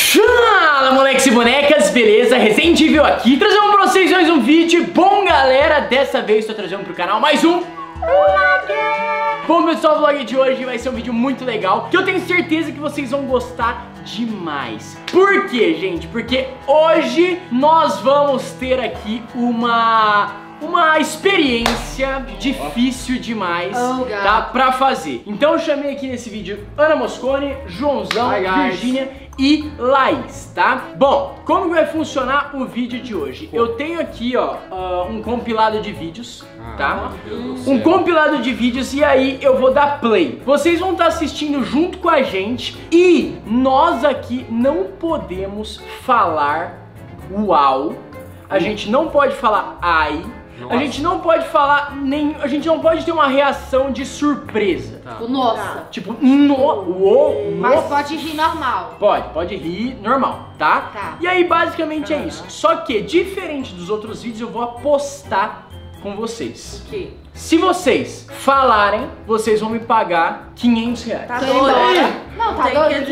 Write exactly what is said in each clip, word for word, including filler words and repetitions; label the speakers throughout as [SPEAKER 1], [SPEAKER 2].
[SPEAKER 1] Fala, moleques e bonecas, beleza? Resident Evil aqui, trazendo pra vocês mais um vídeo. Bom, galera, dessa vez estou trazendo pro canal mais um vlog. Bom, pessoal, o vlog de hoje vai ser um vídeo muito legal, que eu tenho certeza que vocês vão gostar demais. Por quê, gente? Porque hoje nós vamos ter aqui uma... uma experiência difícil demais, oh, tá, pra fazer. Então eu chamei aqui nesse vídeo Ana Moscone, Joãozão, Hi, Virgínia e Laís, tá? Bom, como vai funcionar o vídeo de hoje? Eu tenho aqui, ó, uh, um compilado de vídeos, ah, tá? Um compilado de vídeos e aí eu vou dar play. Vocês vão estar assistindo junto com a gente e nós aqui não podemos falar uau, a gente não pode falar ai, nossa. A gente não pode falar nem. A gente não pode ter uma reação de surpresa.
[SPEAKER 2] Tá. O nossa. Tá.
[SPEAKER 1] Tipo, no, uou, no.
[SPEAKER 2] Mas pode rir normal.
[SPEAKER 1] Pode, pode rir normal, tá? Tá. E aí, basicamente é isso. Só que, diferente dos outros vídeos, eu vou apostar com vocês.
[SPEAKER 2] O quê?
[SPEAKER 1] Se vocês falarem, vocês vão me pagar quinhentos reais.
[SPEAKER 2] Tá doido? Não, tá doido?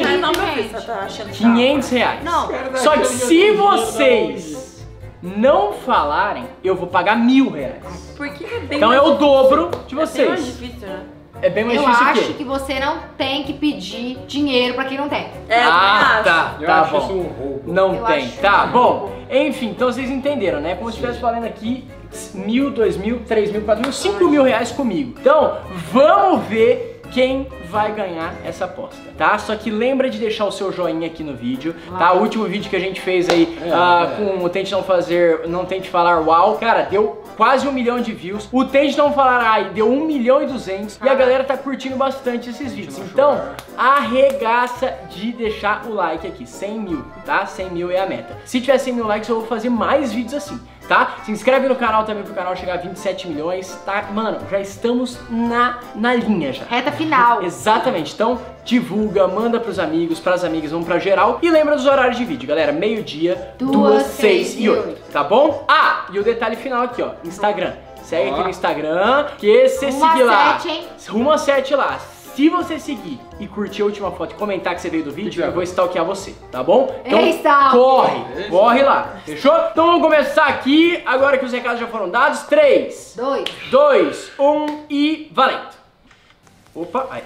[SPEAKER 1] quinhentos reais.
[SPEAKER 2] Não.
[SPEAKER 1] Só que se vocês não falarem, eu vou pagar mil reais.
[SPEAKER 2] Porque é bem
[SPEAKER 1] então é o dobro de vocês.
[SPEAKER 2] É bem mais difícil, né?
[SPEAKER 1] É bem mais
[SPEAKER 2] eu
[SPEAKER 1] difícil. Eu
[SPEAKER 2] acho que você não tem que pedir dinheiro pra quem não tem.
[SPEAKER 3] É,
[SPEAKER 1] ah, tá,
[SPEAKER 3] eu
[SPEAKER 1] tá
[SPEAKER 3] acho
[SPEAKER 1] bom.
[SPEAKER 3] Isso um roubo.
[SPEAKER 1] Não
[SPEAKER 2] eu
[SPEAKER 1] tem,
[SPEAKER 2] acho
[SPEAKER 1] tá
[SPEAKER 2] um
[SPEAKER 1] bom. Enfim, então vocês entenderam, né? Como se estivesse falando aqui mil, dois mil, três mil, quatro mil, cinco mil reais comigo. Então, vamos ver quem vai ganhar essa aposta, tá? Só que lembra de deixar o seu joinha aqui no vídeo, tá? O último vídeo que a gente fez aí é, uh, é. com o Tente Não Fazer, Não Tente Falar Uau, cara, deu quase um milhão de views. O Tente Não Falar Ai deu um milhão e duzentos e a galera tá curtindo bastante esses vídeos. Então, arregaça de deixar o like aqui, cem mil, tá? cem mil é a meta. Se tiver cem mil likes, eu vou fazer mais vídeos assim, tá? Se inscreve no canal também pro canal chegar a vinte e sete milhões, tá? Mano, já estamos na, na linha já.
[SPEAKER 2] Reta final.
[SPEAKER 1] Exatamente, então divulga, manda pros amigos, pras amigas, vamos pra geral. E lembra dos horários de vídeo, galera, meio-dia, duas, seis e oito, tá bom? Ah, e o detalhe final aqui, ó, Instagram. Segue ah. aqui no Instagram, que se seguir lá, rumo a sete lá. Se você seguir e curtir a última foto e comentar que você veio do vídeo, eu vou stalkear você, tá bom? Então corre, corre lá, fechou? Então vamos começar aqui, agora que os recados já foram dados. três, dois, um e valendo! Opa, aí.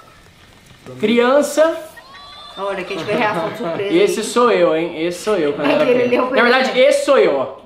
[SPEAKER 1] Criança.
[SPEAKER 2] Olha, quem tiver reação de surpresa.
[SPEAKER 1] Esse aí. Sou eu, hein? Esse sou eu. Quando
[SPEAKER 2] é
[SPEAKER 1] era criança. Na verdade, esse sou eu, ó.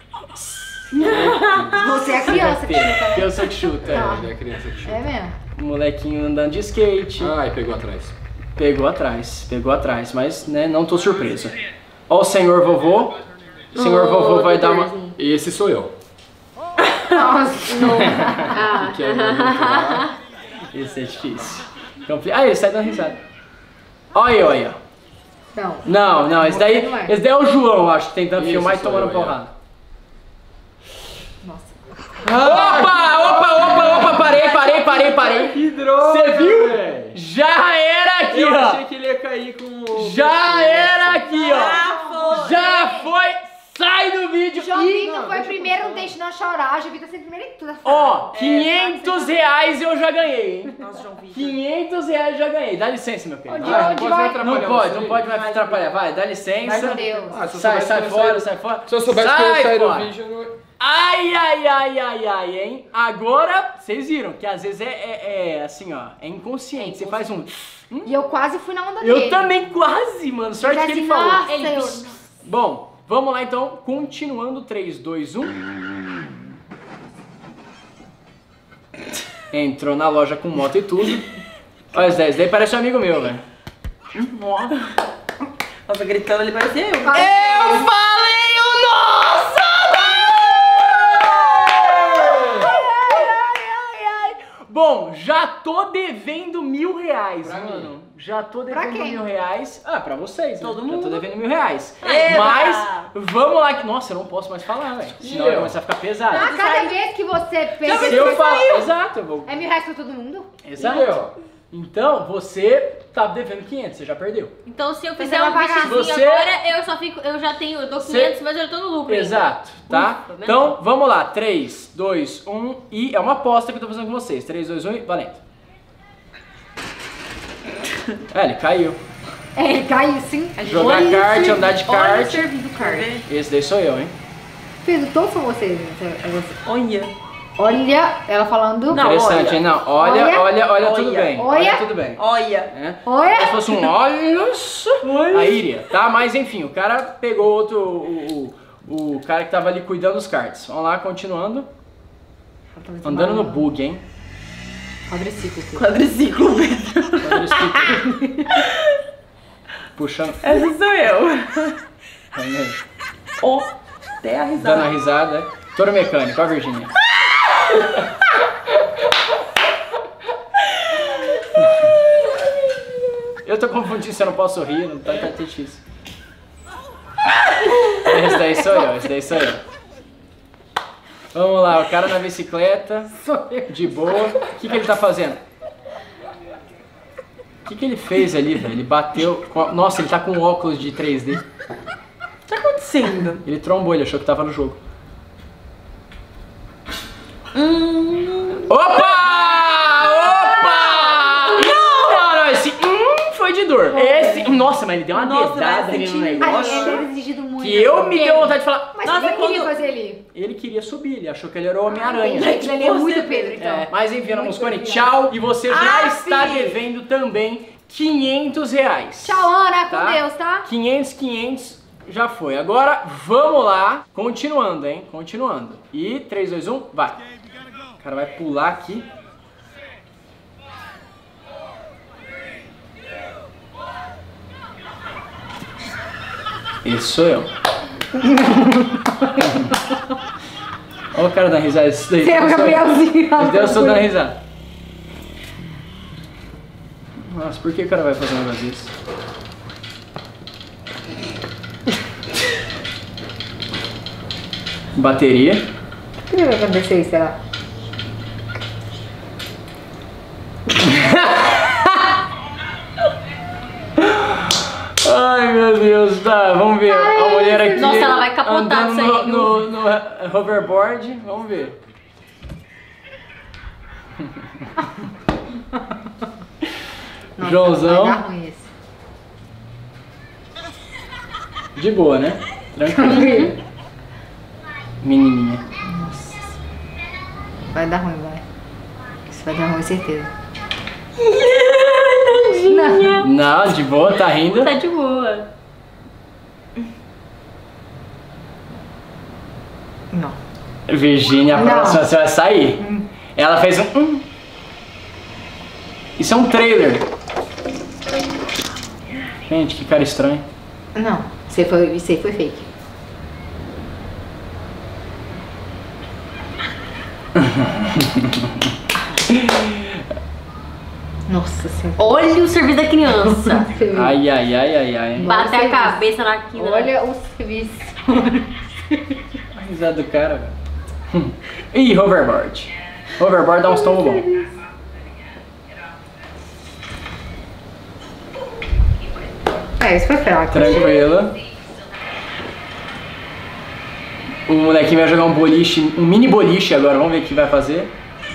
[SPEAKER 2] Você é a criança que chuta, né?
[SPEAKER 1] Eu sou que chuta, é.
[SPEAKER 3] É a criança que chuta.
[SPEAKER 2] É mesmo?
[SPEAKER 1] O molequinho andando de skate.
[SPEAKER 3] Ai, pegou atrás.
[SPEAKER 1] Pegou atrás, pegou atrás, mas né, não tô surpreso. Ó o senhor vovô. O senhor oh, vovô vai dar uma...
[SPEAKER 3] Esse sou eu.
[SPEAKER 2] Nossa, não.
[SPEAKER 3] Ah. Que é o
[SPEAKER 1] esse é difícil. Ah, ele sai dando risada. Olha, olha.
[SPEAKER 2] Não.
[SPEAKER 1] Não, não, esse daí, esse daí é o João, acho, tentando esse filmar e tomando porrada.
[SPEAKER 2] Nossa.
[SPEAKER 1] Opa, opa, opa, opa, parei, parei, parei, parei.
[SPEAKER 3] Que droga!
[SPEAKER 1] Você viu? Véio. Já era aqui,
[SPEAKER 3] Eu
[SPEAKER 1] ó.
[SPEAKER 3] Eu achei que ele ia cair com o...
[SPEAKER 1] Já era aqui, ó.
[SPEAKER 2] Ah, foi.
[SPEAKER 1] Já foi. Sai do vídeo.
[SPEAKER 2] João Vitor foi primeiro, não deixe não chorar. João Vitor sempre primeiro em tudo.
[SPEAKER 1] Ó, quinhentos reais eu já ganhei, hein?
[SPEAKER 2] Nossa, João Vitor.
[SPEAKER 1] quinhentos reais eu já ganhei. Dá licença, meu querido.
[SPEAKER 2] Onde, vai, onde vai?
[SPEAKER 1] Não pode, não pode mais atrapalhar. Vai, dá licença.
[SPEAKER 2] Meu Deus.
[SPEAKER 3] Ah, se
[SPEAKER 1] sai, sai fora, sai fora.
[SPEAKER 3] Se eu soubesse que eu ia sair do vídeo, eu não...
[SPEAKER 1] Ai, ai, ai, ai, ai, hein? Agora, vocês viram que às vezes é, é, é assim, ó, é inconsciente. Você faz um...
[SPEAKER 2] Hum? E eu quase fui na onda
[SPEAKER 1] eu
[SPEAKER 2] dele.
[SPEAKER 1] Eu também quase, mano. Sorte que ele falou.
[SPEAKER 2] Nossa, ele... eu...
[SPEAKER 1] Bom, vamos lá então, continuando. três, dois, um. Entrou na loja com moto e tudo. Olha, esse daí parece um amigo meu, velho.
[SPEAKER 4] Nossa, gritando, ele parecia eu.
[SPEAKER 1] Eu falei o nossa! Bom, já tô devendo mil reais, pra mano. Mim. Já tô devendo mil reais. Ah, pra vocês,
[SPEAKER 4] todo
[SPEAKER 1] né?
[SPEAKER 4] mundo.
[SPEAKER 1] Já tô devendo mil reais.
[SPEAKER 4] Eba!
[SPEAKER 1] Mas, vamos lá. Que... Nossa, eu não posso mais falar, velho. Senão vai começar a ficar pesado.
[SPEAKER 2] Ah, cada vez que você pensa
[SPEAKER 1] Se eu falar. Exato, eu vou.
[SPEAKER 2] É mil reais pra todo mundo?
[SPEAKER 1] Exato. Então, você tá devendo quinhentos, você já perdeu.
[SPEAKER 5] Então, se eu
[SPEAKER 2] Você
[SPEAKER 5] fizer
[SPEAKER 2] vai
[SPEAKER 5] um
[SPEAKER 2] pagar.
[SPEAKER 5] videozinho
[SPEAKER 1] Você-
[SPEAKER 5] agora, eu só fico, eu já tenho, eu dou quinhentos,
[SPEAKER 1] Você-
[SPEAKER 5] mas eu tô no lucro ainda.
[SPEAKER 1] Exato, tá?
[SPEAKER 5] Ufa,
[SPEAKER 1] Então, vamos lá. três, dois, um e é uma aposta que eu tô fazendo com vocês. três, dois, um e valendo. É, ele caiu.
[SPEAKER 2] É, ele cai sim.
[SPEAKER 1] Jogar
[SPEAKER 5] Olha
[SPEAKER 1] kart,
[SPEAKER 5] esse-
[SPEAKER 1] andar de
[SPEAKER 5] Olha o
[SPEAKER 1] kart.
[SPEAKER 5] serviço do kart.
[SPEAKER 1] Esse daí sou eu, hein?
[SPEAKER 2] Pedro, todos são vocês. É você.
[SPEAKER 4] Olha.
[SPEAKER 2] Olha, ela falando.
[SPEAKER 4] Não,
[SPEAKER 1] Interessante,
[SPEAKER 4] olha.
[SPEAKER 1] hein? Não, olha, olha, olha,
[SPEAKER 4] Olha.
[SPEAKER 1] tudo bem.
[SPEAKER 2] Olha.
[SPEAKER 1] Olha, tudo bem.
[SPEAKER 4] Olha.
[SPEAKER 1] É.
[SPEAKER 2] Olha.
[SPEAKER 1] Se fosse um olha só, aí iria, tá? Mas enfim, o cara pegou outro, o, o, o cara que tava ali cuidando dos cards. Vamos lá, continuando. Andando no bug, hein?
[SPEAKER 2] Quadriciclo. Pedro.
[SPEAKER 4] Quadriciclo, Pedro.
[SPEAKER 1] Quadriciclo. Puxando.
[SPEAKER 4] Essa sou eu.
[SPEAKER 1] Aí, aí.
[SPEAKER 4] Ó, até a
[SPEAKER 1] Dando a
[SPEAKER 4] risada.
[SPEAKER 1] risada. Touro mecânico, ó a Virgínia. Eu tô confundindo se eu não posso rir, não tá, tá difícil. Esse daí sou eu, esse daí sou eu. Vamos lá, o cara na bicicleta, de boa. O que, que ele tá fazendo? O que, que ele fez ali, velho? Ele bateu. com a- Nossa, ele tá com óculos de três D.
[SPEAKER 4] O que tá acontecendo?
[SPEAKER 1] Ele trombou, ele achou que tava no jogo.
[SPEAKER 4] Hum.
[SPEAKER 1] Opa! Opa! Não! Não, não, esse hum foi de dor. Esse. Nossa, mas ele deu uma
[SPEAKER 4] Nossa,
[SPEAKER 1] dedada
[SPEAKER 4] mas
[SPEAKER 1] ali no
[SPEAKER 4] senti-
[SPEAKER 2] Ai,
[SPEAKER 1] negócio.
[SPEAKER 2] ele deve ter exigido muito.
[SPEAKER 1] Que eu me deu vontade de falar.
[SPEAKER 2] Mas
[SPEAKER 4] Nossa,
[SPEAKER 2] você nem queria
[SPEAKER 4] quando-
[SPEAKER 2] fazer ele.
[SPEAKER 1] Ele queria subir, ele achou que ele era o Homem-Aranha.
[SPEAKER 2] Aquilo ali é muito Pedro, então.
[SPEAKER 1] É, mas enfim, Ana Moscone, tchau. E você já
[SPEAKER 4] Ah,
[SPEAKER 1] está
[SPEAKER 4] sim.
[SPEAKER 1] devendo também quinhentos reais.
[SPEAKER 2] Tchau, Ana. Com
[SPEAKER 1] Tá?
[SPEAKER 2] Deus, tá?
[SPEAKER 1] quinhentos, quinhentos, já foi. Agora, vamos lá. Continuando, hein? Continuando. E três, dois, um, vai. O cara vai pular aqui. Esse sou eu. Olha o cara dando risada. Esse daí
[SPEAKER 2] Você é o
[SPEAKER 1] sou eu.
[SPEAKER 2] Gabrielzinho.
[SPEAKER 1] Esse daí eu estou dando risada. Nossa, por que o cara vai fazer um negócio desse? Bateria.
[SPEAKER 2] O que vai acontecer, será?
[SPEAKER 1] Ai meu Deus, tá, vamos ver. A mulher aqui.
[SPEAKER 5] Nossa, ela vai capotar
[SPEAKER 1] andando
[SPEAKER 5] isso aí,
[SPEAKER 1] no, no, no hoverboard. Vamos ver.
[SPEAKER 2] Nossa,
[SPEAKER 1] Joãozão.
[SPEAKER 2] Vai dar ruim esse.
[SPEAKER 1] De boa, né? Tranquilo. Menininha.
[SPEAKER 2] Vai dar ruim, vai. Isso vai dar ruim, certeza.
[SPEAKER 5] Tadinha.
[SPEAKER 1] Não, de boa, tá rindo.
[SPEAKER 5] Tá de boa.
[SPEAKER 2] Não.
[SPEAKER 1] Virgínia, a
[SPEAKER 2] Não.
[SPEAKER 1] próxima você vai sair. Ela fez um. hum. Isso é um trailer. Gente, que cara estranho.
[SPEAKER 2] Não. Isso aí foi, isso aí foi fake. Nossa senhora.
[SPEAKER 5] Olha o serviço da criança.
[SPEAKER 1] Ai, ai, ai, ai, ai.
[SPEAKER 5] Bate a
[SPEAKER 2] serviço.
[SPEAKER 5] cabeça na quina.
[SPEAKER 2] Olha o serviço.
[SPEAKER 1] A risada do cara, velho. Ih, hoverboard. Hoverboard dá uns tombos bons.
[SPEAKER 2] É, isso foi fraco.
[SPEAKER 1] Tranquilo. O molequinho vai jogar um boliche, um mini boliche agora. Vamos ver o que vai fazer.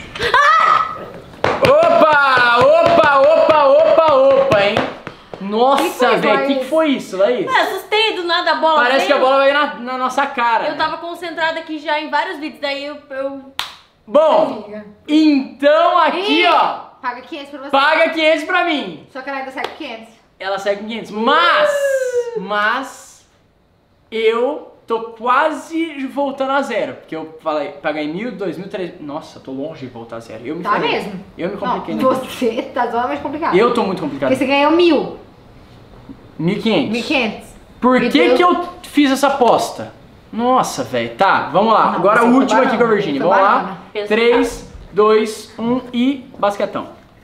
[SPEAKER 1] Opa! Opa, opa, opa, opa, hein? Nossa,
[SPEAKER 2] Que foi,
[SPEAKER 1] velho, o que,
[SPEAKER 2] Laís?
[SPEAKER 1] que foi isso, Laís?
[SPEAKER 5] Eu assustei do nada a bola.
[SPEAKER 1] Parece que a
[SPEAKER 5] veio.
[SPEAKER 1] bola vai na, na nossa cara.
[SPEAKER 5] Eu tava concentrada aqui já em vários vídeos, daí eu. eu...
[SPEAKER 1] Bom,
[SPEAKER 2] Amiga.
[SPEAKER 1] então aqui,
[SPEAKER 2] Ih,
[SPEAKER 1] ó,
[SPEAKER 2] Paga quinhentos pra você.
[SPEAKER 1] paga quinhentos pra mim.
[SPEAKER 2] Só que ela ainda sai com quinhentos.
[SPEAKER 1] Ela sai com quinhentos. Mas, mas, eu tô quase voltando a zero. Porque eu falei, paguei mil, dois mil, três mil. Nossa, tô longe de voltar a zero. Eu me
[SPEAKER 2] Tá
[SPEAKER 1] ferrei.
[SPEAKER 2] mesmo?
[SPEAKER 1] Eu me compliquei.
[SPEAKER 2] Não,
[SPEAKER 1] né?
[SPEAKER 2] você tá zoando mais complicado.
[SPEAKER 1] Eu tô muito complicado.
[SPEAKER 2] Porque você ganhou mil.
[SPEAKER 1] mil e quinhentos.
[SPEAKER 2] Mil e quinhentos.
[SPEAKER 1] Por
[SPEAKER 2] Me
[SPEAKER 1] que
[SPEAKER 2] deu-
[SPEAKER 1] que eu fiz essa aposta? Nossa, velho. Tá, vamos lá.
[SPEAKER 2] Não,
[SPEAKER 1] Agora
[SPEAKER 2] você
[SPEAKER 1] o
[SPEAKER 2] foi
[SPEAKER 1] último aqui
[SPEAKER 2] banana,
[SPEAKER 1] com a Virgínia.
[SPEAKER 2] foi
[SPEAKER 1] Vamos lá.
[SPEAKER 2] banana.
[SPEAKER 5] Pensa
[SPEAKER 1] três, dois, um e basquetão.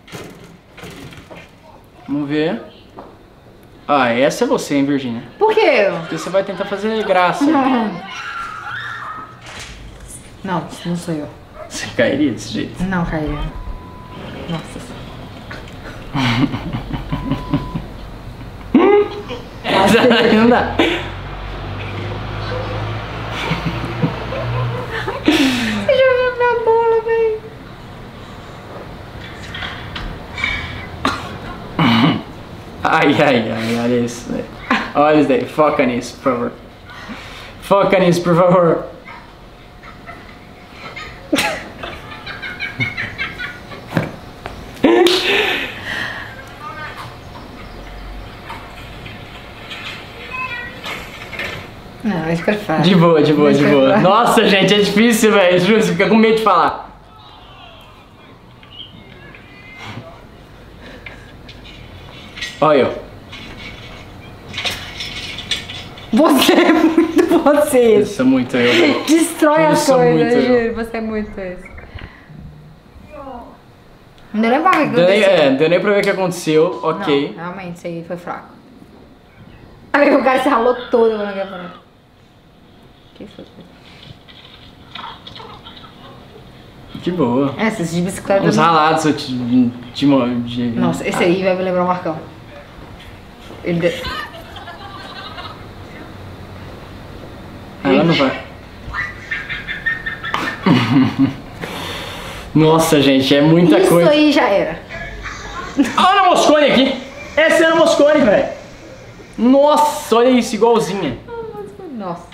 [SPEAKER 1] Vamos ver. Ah, essa é você, hein, Virgínia?
[SPEAKER 2] Por quê?
[SPEAKER 1] Porque você vai tentar fazer graça.
[SPEAKER 2] Não, não sou eu.
[SPEAKER 1] Você cairia desse jeito?
[SPEAKER 2] Não, caiu. Nossa.
[SPEAKER 1] Essa daí não dá.
[SPEAKER 2] Você jogou minha bola, velho.
[SPEAKER 1] Ai, ai, ai, olha isso, velho. Olha isso daí, foca nisso, por favor. Foca nisso, por favor.
[SPEAKER 2] Não, isso foi fácil.
[SPEAKER 1] De boa, de boa,
[SPEAKER 2] Isso
[SPEAKER 1] de
[SPEAKER 2] foi
[SPEAKER 1] boa.
[SPEAKER 2] fácil.
[SPEAKER 1] Nossa, gente, é difícil, velho. Juro, você fica com medo de falar. Olha eu.
[SPEAKER 2] Você é muito você.
[SPEAKER 1] Eu sou muito eu, velho.
[SPEAKER 2] Destrói
[SPEAKER 1] Eu
[SPEAKER 2] as
[SPEAKER 1] sou
[SPEAKER 2] coisas,
[SPEAKER 1] muito
[SPEAKER 2] eu
[SPEAKER 1] eu.
[SPEAKER 2] juro. Você é muito esse. Não deu nem pra ver o que
[SPEAKER 1] Deu nem,
[SPEAKER 2] aconteceu.
[SPEAKER 1] é, deu nem pra ver o que aconteceu, ok.
[SPEAKER 2] Não, realmente, isso aí foi fraco. Aí o cara se ralou todo quando eu ia falar. Que foi?
[SPEAKER 1] Que boa.
[SPEAKER 2] Essas de bicicleta.
[SPEAKER 1] Uns ralados eu te, de, de...
[SPEAKER 2] Nossa, esse aí vai me lembrar o Marcão. Ele. De...
[SPEAKER 1] Ela não vai. Nossa, gente, é muita
[SPEAKER 2] Isso
[SPEAKER 1] coisa.
[SPEAKER 2] aí já era.
[SPEAKER 1] Olha a Ana Moscone aqui. Essa é a Ana Moscone, velho. Nossa, olha isso, igualzinha.
[SPEAKER 2] Nossa.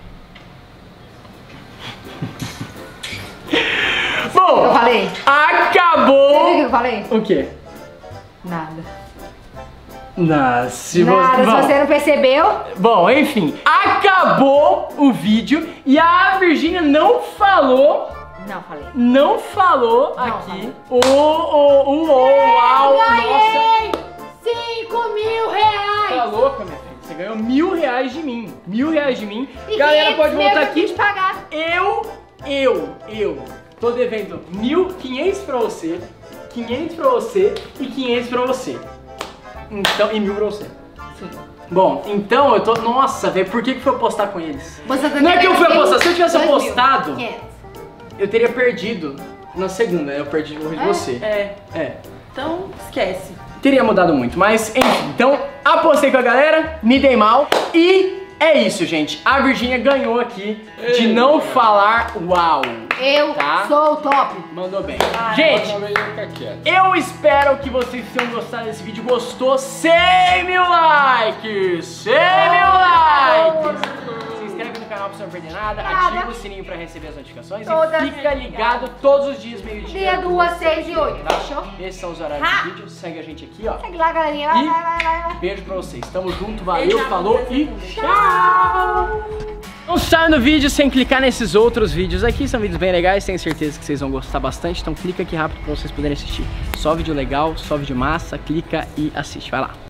[SPEAKER 1] Bom,
[SPEAKER 2] Eu falei. Você viu o
[SPEAKER 1] acabou.
[SPEAKER 2] que eu falei?
[SPEAKER 1] O quê?
[SPEAKER 2] Nada.
[SPEAKER 1] Não, se
[SPEAKER 2] Nada,
[SPEAKER 1] você...
[SPEAKER 2] se
[SPEAKER 1] Bom,
[SPEAKER 2] você não percebeu.
[SPEAKER 1] bom, enfim, acabou o vídeo e a Virgínia não falou,
[SPEAKER 2] Não, falei.
[SPEAKER 1] não falou
[SPEAKER 2] Não
[SPEAKER 1] aqui o, o, o, o, uau,
[SPEAKER 2] Ganhei cinco mil reais!
[SPEAKER 1] Tá louca, minha filha? Você ganhou mil reais de mim. Mil reais de mim.
[SPEAKER 2] E
[SPEAKER 1] Galera,
[SPEAKER 2] quinhentos
[SPEAKER 1] pode
[SPEAKER 2] mil
[SPEAKER 1] voltar
[SPEAKER 2] que eu
[SPEAKER 1] aqui.
[SPEAKER 2] tenho que pagar.
[SPEAKER 1] Eu, eu, eu tô devendo mil, quinhentos pra você, quinhentos pra você e quinhentos pra você. Então, e mil pra você.
[SPEAKER 2] Sim.
[SPEAKER 1] Bom, então eu tô... Nossa, velho, por que que foi apostar com eles?
[SPEAKER 2] Você tá
[SPEAKER 1] Não é que eu fui
[SPEAKER 2] devendo
[SPEAKER 1] apostar. Se eu tivesse
[SPEAKER 2] dois mil
[SPEAKER 1] apostado,
[SPEAKER 2] e quinhentos.
[SPEAKER 1] eu teria perdido na segunda. Eu perdi de
[SPEAKER 2] É?
[SPEAKER 1] você.
[SPEAKER 4] É,
[SPEAKER 1] É.
[SPEAKER 4] então esquece.
[SPEAKER 1] Teria mudado muito, mas enfim. Então, apostei com a galera, me dei mal e é isso, gente. A Virgínia ganhou aqui de não falar uau.
[SPEAKER 2] Eu
[SPEAKER 1] Tá.
[SPEAKER 2] sou o top.
[SPEAKER 1] Mandou bem.
[SPEAKER 3] Próxima
[SPEAKER 1] Gente,
[SPEAKER 3] vez eu ficar quieto.
[SPEAKER 1] eu espero que vocês tenham gostado desse vídeo. Gostou? cem mil likes! cem mil likes! Se inscreve no canal pra você não perder nada.
[SPEAKER 2] Nada.
[SPEAKER 1] Ativa o sininho pra receber as notificações.
[SPEAKER 2] Todas
[SPEAKER 1] E fica ligado todos os dias, meio-dia.
[SPEAKER 2] Dia duas, seis e oito.
[SPEAKER 1] Tá?
[SPEAKER 2] Fechou?
[SPEAKER 1] Esses são os horários
[SPEAKER 2] Ha!
[SPEAKER 1] do vídeo. Segue a gente aqui, ó.
[SPEAKER 2] Segue lá, galerinha. Vai,
[SPEAKER 1] E-
[SPEAKER 2] vai, vai, vai, vai.
[SPEAKER 1] Beijo pra vocês. Tamo junto, valeu,
[SPEAKER 4] Beijo,
[SPEAKER 1] falou
[SPEAKER 4] até
[SPEAKER 1] e
[SPEAKER 4] segunda.
[SPEAKER 1] tchau! Não saia no vídeo sem clicar nesses outros vídeos aqui. São vídeos bem legais, tenho certeza que vocês vão gostar bastante. Então clica aqui rápido pra vocês poderem assistir. Só vídeo legal, só vídeo massa. Clica e assiste. Vai lá.